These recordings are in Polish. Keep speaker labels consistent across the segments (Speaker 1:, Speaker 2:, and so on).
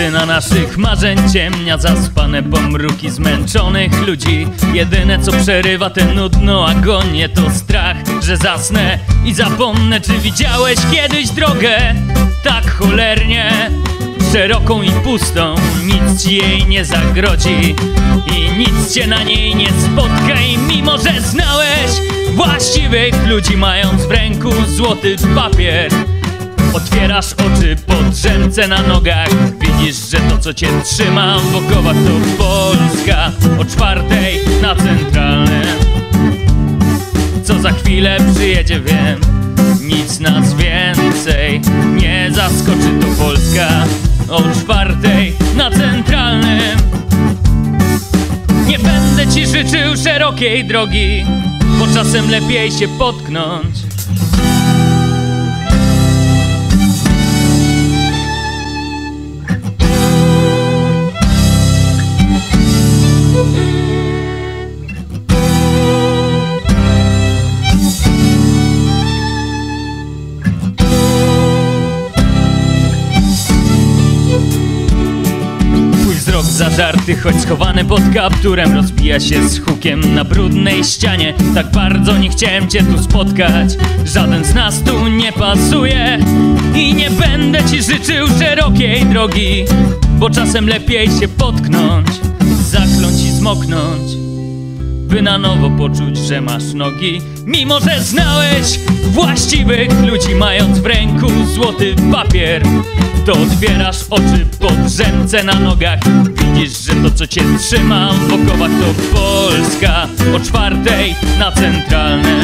Speaker 1: Paszczyna naszych marzeń ciemnia zaspane pomruki zmęczonych ludzi. Jedyne co przerywa tę nudną agonię to strach, że zasnę i zapomnę. Czy widziałeś kiedyś drogę tak cholernie szeroką i pustą? Nic ci jej nie zagrodzi i nic cię na niej nie spotka. I mimo że znałeś właściwych ludzi, mając w ręku złoty papier, otwierasz oczy po drzemce na nogach. Widzisz, że to co cię trzyma w okowach to Polska. O 4:00 na Centralnym, co za chwilę przyjedzie, wiem. Nic nas więcej nie zaskoczy, to Polska. O 4:00 na Centralnym. Nie będę ci życzył szerokiej drogi, bo czasem lepiej się potknąć. Wzrok zażarty, choć schowany pod kapturem, rozbija się z hukiem na brudnej ścianie. Tak bardzo nie chciałem cię tu spotkać, żaden z nas tu nie pasuje. I nie będę ci życzył szerokiej drogi, bo czasem lepiej się potknąć, zakląć i zmoknąć, by na nowo poczuć, że masz nogi. Mimo że znałeś właściwych ludzi, mając w ręku złoty papier, to otwierasz oczy po drzemce na nogach. Widzisz, że to co cię trzyma w okowach to Polska. O 4:00 na Centralnym,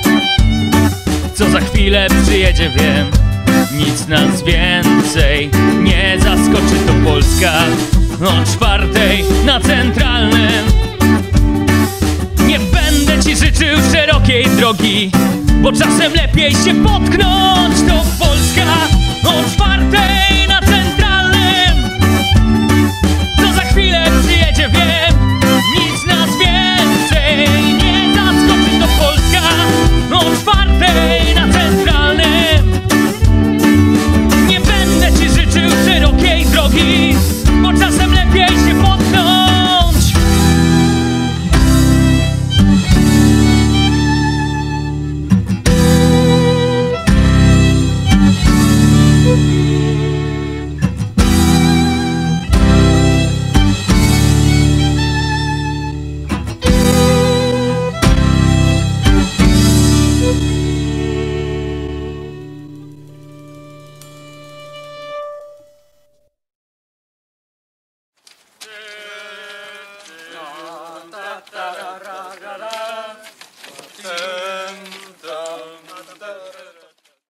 Speaker 1: co za chwilę przyjedzie, wiem. Nic nas więcej nie zaskoczy, to Polska. O 4:00 na Centralnym. Nie będę ci życzył szerokiej drogi, bo czasem lepiej się potknąć, to Polska. O 4:00 na Centralnym, co za chwilę przyjedzie, wiem.